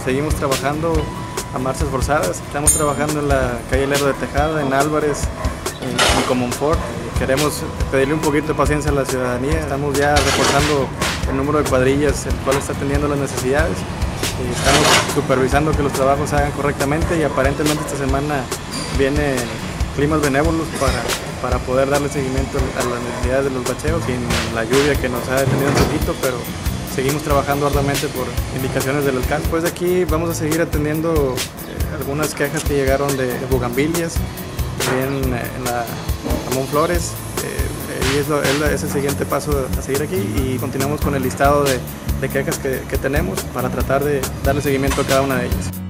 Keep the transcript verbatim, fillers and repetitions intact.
seguimos trabajando a marchas forzadas. Estamos trabajando en la calle Lerdo de Tejada, en Álvarez, en, en Comonfort. Queremos pedirle un poquito de paciencia a la ciudadanía. Estamos ya reforzando el número de cuadrillas, el cual está atendiendo las necesidades. Y estamos supervisando que los trabajos se hagan correctamente y aparentemente esta semana viene climas benévolos para, para poder darle seguimiento a las necesidades de los bacheos, sin la lluvia que nos ha detenido un poquito, pero seguimos trabajando arduamente por indicaciones del alcalde. Después de aquí vamos a seguir atendiendo eh, algunas quejas que llegaron de, de bugambilias, también eh, en la Ramón Flores, eh, y es, lo, es, lo, es el siguiente paso a seguir aquí, y continuamos con el listado de, de quejas que, que tenemos para tratar de darle seguimiento a cada una de ellas.